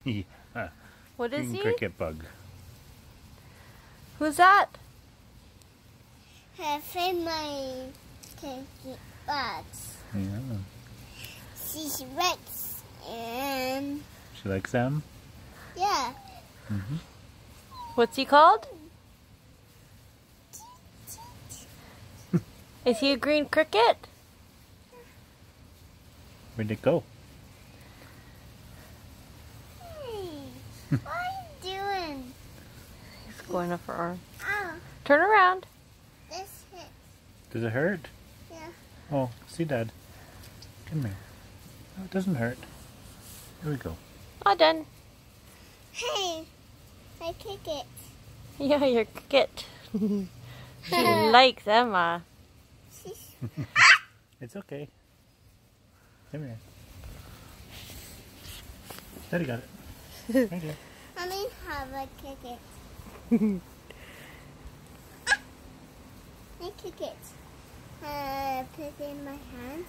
Yeah. What is Green he? cricket bug. Who's that? Her favorite cricket bugs. Yeah. She's red and She likes them? yeah. Mm-hmm. What's he called? Is he a green cricket? Where'd it go? Hey, what are you doing? He's going up her arm. Oh, Turn around. this hit. Does it hurt? Yeah. Oh, see Dad. Come here. No, it doesn't hurt. Here we go. All done. Hey, I kick it. Yeah, your cricket. She likes Emma. It's okay. Come here. Daddy got it. Right here. I mean, have a kick it. I kick it. Put it in my hands.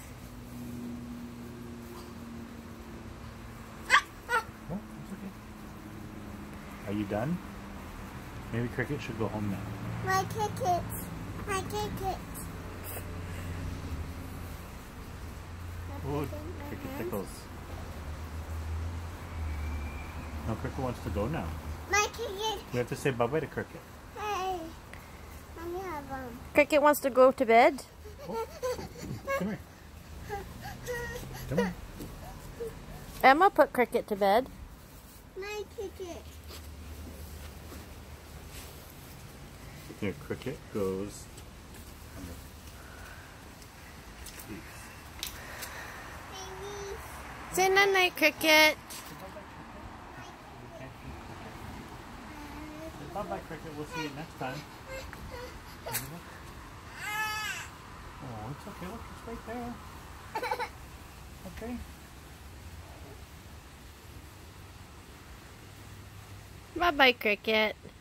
Oh, it's okay. Are you done? Maybe Cricket should go home now. I kick it. I kick it. Oh, Cricket tickles. No, Cricket wants to go now. My kick it. We have to say bye-bye to Cricket. Hey, let me have one. Cricket wants to go to bed. Oh, come here. Come here. Emma put Cricket to bed. My kick it. Here, Cricket goes. Baby. Say night, Cricket. Bye-bye, Cricket. We'll see you next time. Oh, it's okay. Look, it's right there. Okay. Bye-bye, Cricket.